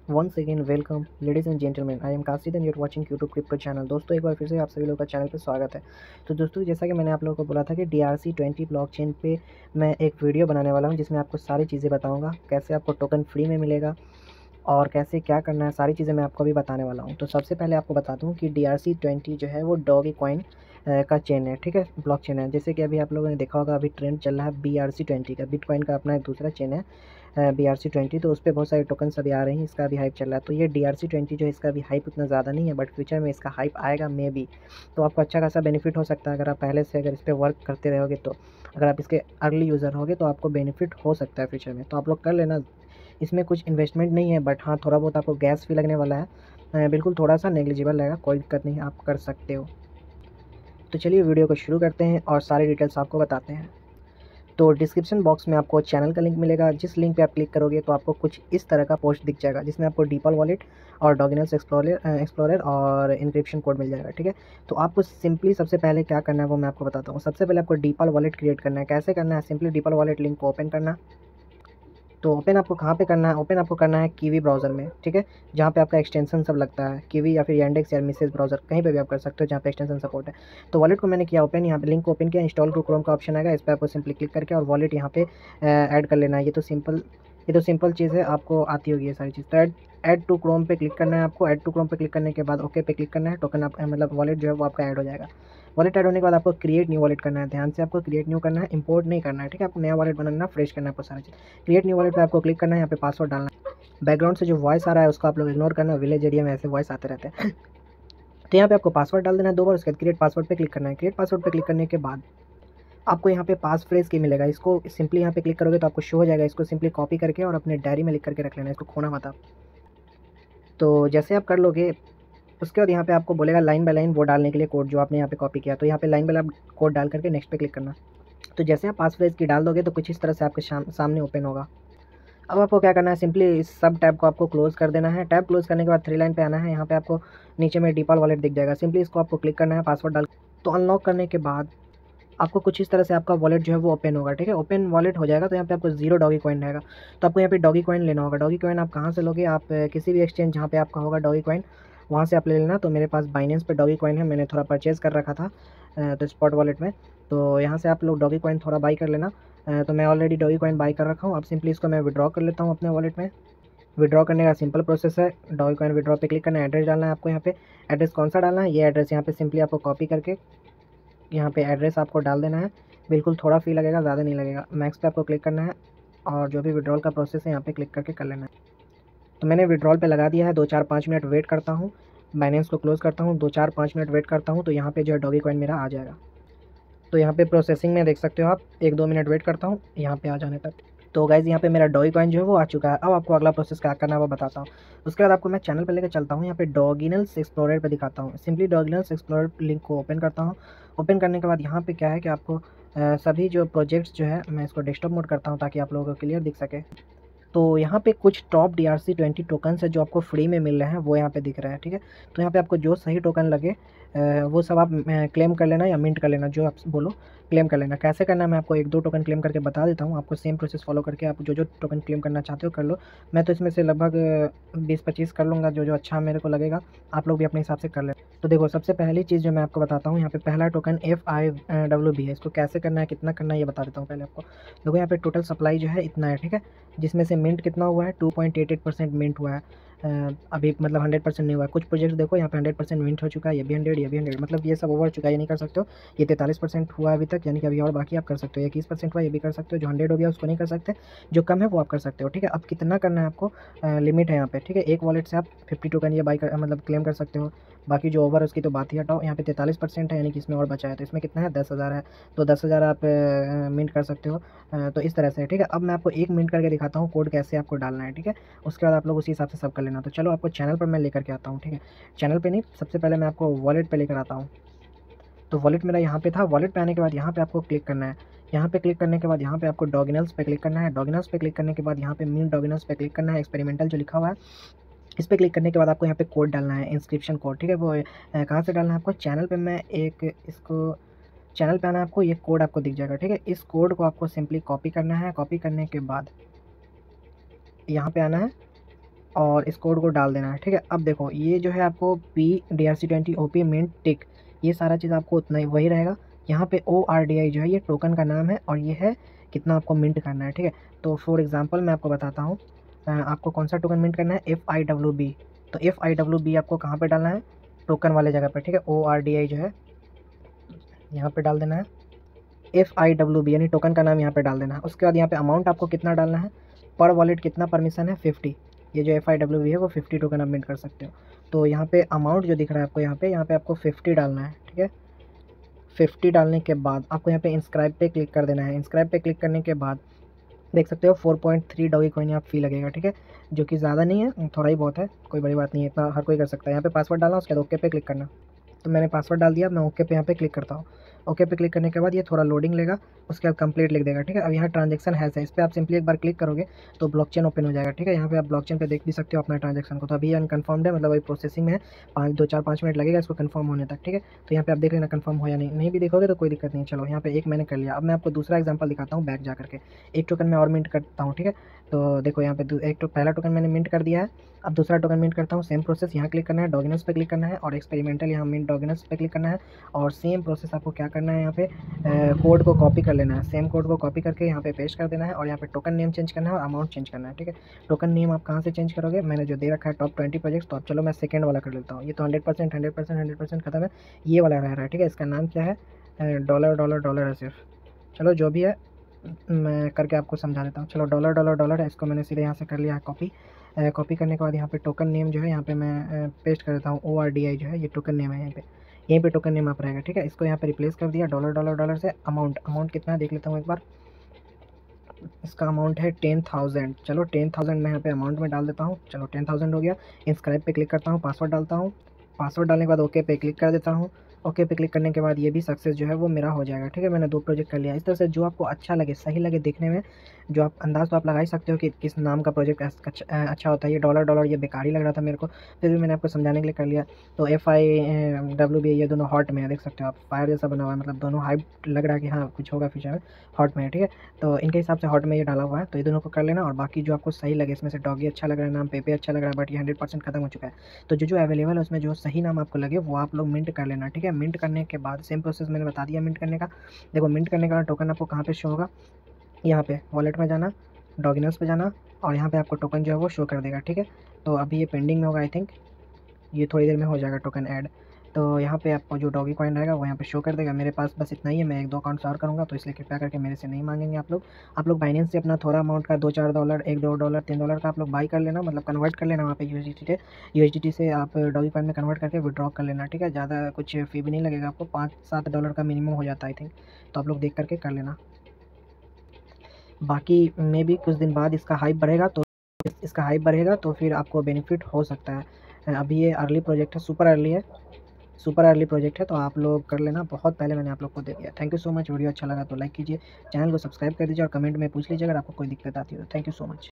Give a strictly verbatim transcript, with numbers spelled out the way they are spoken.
Once again welcome ladies and gentleman, I am Kasid and you are watching YouTube crypto channel. दोस्तों एक बार फिर से आप सभी लोगों का चैनल पे स्वागत है। तो दोस्तों जैसा कि मैंने आप लोगों को बोला था कि D R C twenty blockchain पे मैं एक वीडियो बनाने वाला हूं जिसमें आपको सारी चीज़ें बताऊंगा, कैसे आपको टोकन फ्री में मिलेगा और कैसे क्या करना है, सारी चीज़ें मैं आपको अभी बताने वाला हूँ। तो सबसे पहले आपको बता दूँ कि डी आर सी ट्वेंटी जो है वो डॉगी कॉइन का चेन है, ठीक है, ब्लॉक चेन है। जैसे कि अभी आप लोगों ने देखा होगा, अभी ट्रेंड चल रहा है बी आर सी ट्वेंटी का। बिटकॉइन का अपना एक दूसरा चेन है बी आर सी ट्वेंटी, तो उस पर बहुत सारे टोकन्स अभी आ रहे हैं, इसका भी हाइप चल रहा है। तो ये डी आर सी ट्वेंटी जो है इसका भी हाइप उतना ज़्यादा नहीं है, बट फ्यूचर में इसका हाइप आएगा मे बी। तो आपको अच्छा खासा बेनिफिट हो सकता है अगर आप पहले से अगर इस पर वर्क करते रहोगे। तो अगर आप इसके अर्ली यूज़र होगे तो आपको बेनिफिट हो सकता है फ्यूचर में। तो आप लोग कर लेना, इसमें कुछ इन्वेस्टमेंट नहीं है, बट हाँ थोड़ा बहुत आपको गैस फी लगने वाला है, बिल्कुल थोड़ा सा नेग्लिजिबल रहेगा, कोई दिक्कत नहीं, आप कर सकते हो। तो चलिए वीडियो को शुरू करते हैं और सारी डिटेल्स आपको बताते हैं। तो डिस्क्रिप्शन बॉक्स में आपको चैनल का लिंक मिलेगा, जिस लिंक पे आप क्लिक करोगे तो आपको कुछ इस तरह का पोस्ट दिख जाएगा जिसमें आपको डीपल वॉलेट और डॉगिनल्स एक्सप्लोरर एक्सप्लोरर और इंक्रिप्शन कोड मिल जाएगा, ठीक है। तो आपको सिंपली सबसे पहले क्या करना है वो मैं आपको बताता हूँ। सबसे पहले आपको डीपल वॉलेट क्रिएट करना है। कैसे करना है? सिंपली डीपल वॉलेट लिंक को ओपन करना। तो ओपन आपको कहाँ पे करना है? ओपन आपको करना है कीवी ब्राउज़र में, ठीक है, जहाँ पे आपका एक्सटेंशन सब लगता है, कीवी या फिर यांडेक्स या मिसेज ब्राउज़र, कहीं पे भी आप कर सकते हो जहाँ पे एक्सटेंशन सपोर्ट है। तो वॉलेट को मैंने किया ओपन, यहाँ पे लिंक को ओपन किया, इंस्टॉल टू क्रोम का ऑप्शन आएगा, इस पर आपको सिंपली क्लिक करके और वॉलेट यहाँ पे ऐड कर लेना है। ये तो सिंपल ये तो सिंपल चीज़ है, आपको आती होगी ये सारी चीज़। तो ऐड ऐड टू क्रोम पे क्लिक करना है आपको। ऐड टू क्रोम पे क्लिक करने के बाद ओके पे क्लिक करना है। टोकन आप मतलब वॉलेट जो है वो आपका ऐड हो जाएगा। वॉलेट ऐड होने के बाद आपको क्रिएट न्यू वॉलेट करना है। ध्यान से आपको क्रिएट न्यू करना है, इंपोर्ट नहीं करना है, ठीक है। आपको नया वॉलेट बनाना, फ्रेश करना है आपको सारी चीज़। क्रिएट न्यू वॉलेट पे आपको क्लिक करना है, यहाँ पे पासवर्ड डालना है। बैकग्राउंड से जो वॉइस आ रहा है उसको आप लोग इग्नोर करना, विलेज एरिया में ऐसे वॉइस आते रहते हैं। तो यहाँ पे आपको पासवर्ड डाल देना है दो बार, उसके बाद क्रिएट पासवर्ड पे क्लिक करना है। क्रिएट पासवर्ड पे क्लिक करने के बाद आपको यहाँ पे पास फ्रेज की मिलेगा, इसको सिंपली यहाँ पे क्लिक करोगे तो आपको शो हो जाएगा। इसको सिंपली कॉपी करके और अपने डायरी में लिख करके रख लेना, इसको खोना मत आप। तो जैसे आप कर लोगे उसके बाद यहाँ पे आपको बोलेगा लाइन बाय लाइन वो डालने के लिए कोड जो आपने यहाँ पे कॉपी किया। तो यहाँ पे लाइन बाय लाइन कोड डाल करके नेक्स्ट पे क्लिक करना। तो जैसे आप पास फ्रेज की डाल दोगे तो कुछ इस तरह से आपके सामने ओपन होगा। अब आपको क्या करना है, सिंपली इस सब टैब को आपको क्लोज कर देना है। टैब क्लोज करने के बाद थ्री लाइन पे आना है, यहाँ पे आपको नीचे में डीपल वॉलेट दिख जाएगा, सिंपली इसको आपको क्लिक करना है, पासवर्ड डाल। तो अनलॉक करने के बाद आपको कुछ इस तरह से आपका वॉलेट जो है वो ओपन होगा, ठीक है। ओपन वॉलेट हो जाएगा तो यहाँ पे आपको जीरो डॉगी कॉइन रहेगा। तो आपको यहाँ पे डॉगी कॉइन लेना होगा। डॉगी कॉइन आप कहाँ से लोगे? आप किसी भी एक्सचेंज जहाँ पे आपका होगा डॉगी कॉइन, वहाँ से आप ले लेना। तो मेरे पास बाइनेंस पे डॉगी कॉइन है, मैंने थोड़ा परचेज़ कर रखा था तो स्पॉट वॉलेट में, तो यहाँ से आप लोग डॉगी कॉइन थोड़ा बाई कर लेना। तो मैं ऑलरेडी डॉगी कॉइन बाई कर रखा हूँ। अब सिंपली इसको मैं विड्रॉ कर लेता हूँ अपने वॉलेट में। विड्रॉ करने का सिंपल प्रोसेस है, डॉगी कॉइन विड्रॉ पे क्लिक करना है, एड्रेस डालना है आपको। यहाँ पे एड्रेस कौन सा डालना है? ये एड्रेस यहाँ पे सिंपली आपको कॉपी करके यहाँ पे एड्रेस आपको डाल देना है। बिल्कुल थोड़ा फी लगेगा, ज़्यादा नहीं लगेगा। मैक्स पे आपको क्लिक करना है और जो भी विड्रॉल का प्रोसेस है यहाँ पे क्लिक करके कर लेना है। तो मैंने विड्रॉल पे लगा दिया है, दो चार पाँच मिनट वेट करता हूँ, बाइनेंस को क्लोज़ करता हूँ, दो चार पाँच मिनट वेट करता हूँ, तो यहाँ पे जो है डॉगी कॉइन मेरा आ जाएगा। तो यहाँ पे प्रोसेसिंग में देख सकते हो आप, एक दो मिनट वेट करता हूँ यहाँ पे आ जाने तक। तो गाइज़ यहाँ पे मेरा डॉगी कॉइन जो है वो आ चुका है। अब आपको अगला प्रोसेस क्या करना है वो बताता हूँ। उसके बाद आपको मैं चैनल पे लेकर चलता हूँ, यहाँ पे डॉगिनल्स एक्सप्लोरर पे दिखाता हूँ। सिंपली डॉगिनल्स एक्सप्लोरर लिंक को ओपन करता हूँ। ओपन करने के बाद यहाँ पे क्या है कि आपको आ, सभी जो प्रोजेक्ट्स जो है, मैं इसको डेस्कटॉप मोड करता हूँ ताकि आप लोगों को क्लियर दिख सके। तो यहाँ पे कुछ top D R C twenty tokens है जो आपको फ्री में मिल रहे हैं, वो यहाँ पे दिख रहा है, ठीक है। तो यहाँ पे आपको जो सही टोकन लगे वो सब आप क्लेम कर लेना या मिंट कर लेना, जो आप बोलो क्लेम कर लेना। कैसे करना है मैं आपको एक दो टोकन क्लेम करके बता देता हूँ, आपको सेम प्रोसेस फॉलो करके आप जो जो टोकन क्लेम करना चाहते हो कर लो। मैं तो इसमें से लगभग बीस पच्चीस कर लूँगा, जो जो अच्छा मेरे को लगेगा आप लोग भी अपने हिसाब से कर लें। तो देखो सबसे पहली चीज़ जो मैं आपको बताता हूँ, यहाँ पे पहला token F I W B है। इसको कैसे करना है, कितना करना है ये बता देता हूँ पहले आपको। देखो यहाँ पे टोटल सप्लाई जो है इतना है, ठीक है, जिसमें से मिंट कितना हुआ है, two point eight eight percent mint हुआ है। अभी मतलब हंड्रेड परसेंट नहीं हुआ है। कुछ प्रोजेक्ट देखो यहाँ पे हंड्रेड परसेंट मिंट हो चुका है, ये भी हंड्रेड, ये भी हंड्रेड, मतलब ये सब ओवर चुका है, ये नहीं कर सकते हो। ये तैंतालीस परसेंट हुआ है अभी तक, यानी कि अभी और बाकी आप कर सकते हो। इक्कीस परसेंट हुआ, ये भी कर सकते हो। जो हंड्रेड हो गया उसको नहीं कर सकते, जो कम है वो आप कर सकते हो, ठीक है। अब कितना करना है आपको, लिमिट है यहाँ पे, ठीक है। एक वॉलेट से आप फिफ्टी टोकन ये बाई कर मतलब क्लेम कर सकते हो। बाकी जो ओवर उसकी तो बात ही हटाओ। यहाँ पे तैंतालीस परसेंट है, यानी कि इसमें और बचा है, तो इसमें कितना है, दस हज़ार है। तो दस हज़ार आप मिंट कर सकते हो। तो इस तरह से, ठीक है। अब मैं आपको एक मिनट करके दिखाता हूँ कोड कैसे आपको डालना है, ठीक है। उसके बाद आप लोग उसी हिसाब से सब कर लेना। तो चलो आपको चैनल पर मैं लेकर के आता हूँ, ठीक है। चैनल पे नहीं, सबसे पहले मैं आपको वॉलेट पे लेकर आता हूँ। तो वॉलेट मेरा यहाँ पे था। वॉलेट पे आने के बाद यहाँ पे आपको क्लिक करना है। यहाँ पे क्लिक करने के बाद यहाँ पे आपको डॉगिनल्स पे क्लिक करना है। डॉगिनल्स पे क्लिक करने के बाद यहाँ पे मिंट डॉगिनल्स पे क्लिक करना है, एक्सपेरिमेंटल जो लिखा हुआ है इस पर क्लिक करने के बाद आपको यहाँ पे कोड डालना है, इंस्क्रिप्शन कोड, ठीक है। वो कहाँ से डालना है आपको? चैनल पे मैं एक इसको चैनल पे आना है आपको, ये कोड आपको दिख जाएगा, ठीक है। इस कोड को आपको सिंपली कॉपी करना है। कॉपी करने के बाद यहाँ पे आना है, और इस कोड को डाल देना है, ठीक है। अब देखो ये जो है आपको P D R C twenty O P mint tick, ये सारा चीज़ आपको उतना ही वही रहेगा। यहाँ पे ओ आर डी आई जो है ये टोकन का नाम है और ये है कितना आपको मिंट करना है, ठीक है। तो फॉर एग्जांपल मैं आपको बताता हूँ आपको कौन सा टोकन मिंट करना है, एफ आई डब्ल्यू बी। तो एफ आई डब्ल्यू बी आपको कहाँ पे डालना है, टोकन वाले जगह पे, ठीक है। ओ आर डी आई जो है यहाँ पे डाल देना है, एफ आई डब्ल्यू बी यानी टोकन का नाम यहाँ पे डाल देना है। उसके बाद यहाँ पे अमाउंट आपको कितना डालना है, पर वॉलेट कितना परमिशन है, फिफ्टी। ये जो एफ आई डब्ल्यू बी है वो फिफ्टी टोकन आप मिंट कर सकते हो। तो यहाँ पे अमाउंट जो दिख रहा है आपको यहाँ पे यहाँ पे आपको फिफ्टी डालना है, ठीक है। फिफ्टी डालने के बाद आपको यहाँ पे इंस्क्राइब पे क्लिक कर देना है। इंस्क्राइब पे क्लिक करने के बाद देख सकते हो four point three Dogecoin आप फी लगेगा, ठीक है, जो कि ज़्यादा नहीं है, थोड़ा ही बहुत है, कोई बड़ी बात नहीं है, इतना हर कोई कर सकता है। यहाँ पे पासवर्ड डालना, उसके बाद ओके पे क्लिक करना। तो मैंने पासवर्ड डाल दिया, मैं ओके पे यहाँ पे क्लिक करता हूँ। ओके पे क्लिक करने के बाद ये थोड़ा लोडिंग लेगा, उसके बाद कंप्लीट लिख देगा, ठीक है। अब यहाँ ट्रांजेक्शन हैश है, इस पर आप सिंपली एक बार क्लिक करोगे तो ब्लॉकचेन ओपन हो जाएगा, ठीक है। यहाँ पे आप ब्लॉकचेन पे देख भी सकते हो अपना ट्रांजेक्शन को। तो अभी अनकन्फर्म्ड है, मतलब अभी प्रोसेसिंग में है, पाँच दो चार पाँच मिनट लगेगा इसको कन्फर्म होने तक, ठीक है। तो यहाँ पे आप देख लेना कन्फर्म हो या नहीं, नहीं भी देखोगे तो कोई दिक्कत नहीं। चलो यहाँ पे एक मैंने कर लिया। अब मैं आपको दूसरा एग्जाम्पल दिखाता हूँ बैक जा करके। एक टोकन मैं और मिंट करता हूँ, ठीक है। तो देखो यहाँ पे एक तो पहला टोकन मैंने मिंट कर दिया है, अब दूसरा टोकन मिंट करता हूँ। सेम प्रोसेस, यहाँ क्लिक करना है, डॉगिनस पे क्लिक करना है और एक्सपेरिमेंटल यहाँ मिंट डॉगिनस पे क्लिक करना है। और सेम प्रोसेस आपको क्या करना है, यहाँ पे कोड को कॉपी कर लेना है, सेम कोड को कॉपी करके यहाँ पे पेस्ट कर देना है और यहाँ पे टोकन नेम चेंज करना है और अमाउंट चेंज करना है, ठीक है। टोकन नेम आप कहाँ से चेंज करोगे, मैंने जो दे रखा है टॉप ट्वेंटी प्रोजेक्ट, तो अब चलो मैं सेकंड वाला कर लेता हूँ। ये तो hundred percent hundred percent hundred percent खत्म है, ये वाला रह रहा है, ठीक है। इसका नाम क्या है, डॉलर डॉलर डॉलर है सिर्फ, चलो जो भी है मैं करके आपको समझा देता हूँ। चलो डॉलर डॉलर डॉलर है, इसको मैंने सीधे यहाँ से कर लिया है कॉपी। कॉपी करने के बाद यहाँ पे टोकन नेम जो है यहाँ पे मैं पेस्ट कर देता हूँ, ओ आर डी आई जो है ये टोकन नेम है, यहाँ पे यहीं पे टोकन नेम आप रहेगा, ठीक है। इसको यहाँ पे रिप्लेस कर दिया डॉलर डॉलर डॉलर से। अमाउंट अमाउंट कितना है देख लेता हूँ एक बार, इसका अमाउंट है टेन थाउजेंड। चलो टेन थाउजेंड मैं यहाँ पे अमाउंट में डाल देता हूँ। चलो टेन थाउजेंड हो गया। इंस्क्राइब पे क्लिक करता हूँ, पासवर्ड डालता हूँ, पासवर्ड डालने के बाद ओके पे क्लिक कर देता हूँ। ओके पे क्लिक करने के बाद ये भी सक्सेस जो है वो मेरा हो जाएगा, ठीक है। मैंने दो प्रोजेक्ट कर लिया। इस तरह से जो आपको अच्छा लगे, सही लगे देखने में, जो आप अंदाज़ तो आप लगा ही सकते हो कि किस नाम का प्रोजेक्ट अच्छा होता है। ये डॉलर डॉलर ये बेकार ही लग रहा था मेरे को, फिर भी मैंने आपको समझाने के लिए कर लिया। तो एफ आई डब्ल्यू बी ये दोनों हॉट में है, देख सकते हो आप, फायर जैसा बना हुआ है, मतलब दोनों हाइप लग रहा है कि हाँ कुछ होगा फ्यूचर में, हॉट में है, ठीक है। तो इनके हिसाब से हॉट में ये डाला हुआ है, तो ये दोनों को कर लेना। और बाकी जो आपको सही लगे, इसमें से डॉगी अच्छा लग रहा है नाम, पेपे अच्छा लग रहा है, बट ये हंड्रेड परसेंट खत्म हो चुका है। तो जो जो अवेलेबल है उसमें जो सही नाम आपको लगे वो आप लोग मिंट कर लेना, ठीक है। मिंट करने के बाद सेम प्रोसेस मैंने बता दिया मिंट करने का। देखो मिंट करने का टोकन आपको कहाँ पे शो होगा, यहाँ पे वॉलेट में जाना, डॉगिनल्स पे जाना और यहाँ पे आपको टोकन जो है वो शो कर देगा, ठीक है। तो अभी ये पेंडिंग में होगा, आई थिंक ये थोड़ी देर में हो जाएगा टोकन ऐड। तो यहाँ पे आपको जो डॉगी कॉइन रहेगा वो यहाँ पे शो कर देगा। मेरे पास बस इतना ही है, मैं एक दो अकाउंट्स और करूँगा, तो इसलिए कृपया करके मेरे से नहीं मांगेंगे आप लोग। आप लोग बाइनेंस से अपना थोड़ा अमाउंट का दो चार डॉलर एक दो डॉलर तीन डॉलर का आप लोग बाई कर लेना, मतलब कन्वर्ट कर लेना वहाँ पे यूएसडीटी से यूएसडीटी से आप डॉगी कॉइन में कन्वर्ट करके विड्रॉ कर लेना, ठीक है। ज़्यादा कुछ फ़ी भी नहीं लगेगा आपको, पाँच सात डॉलर का मिनिमम हो जाता है आई थिंक, तो आप लोग देख करके कर लेना। बाकी मे भी कुछ दिन बाद इसका हाइप बढ़ेगा, तो इसका हाइप बढ़ेगा तो फिर आपको बेनिफिट हो सकता है। अभी ये अर्ली प्रोजेक्ट है, सुपर अर्ली है, सुपर अर्ली प्रोजेक्ट है, तो आप लोग कर लेना, बहुत पहले मैंने आप लोग को दे दिया। Thank you so much. Video अच्छा लगा तो लाइक कीजिए, चैनल को सब्सक्राइब कर दीजिए और कमेंट में पूछ लीजिए अगर आपको कोई दिक्कत आती हो। Thank you so much.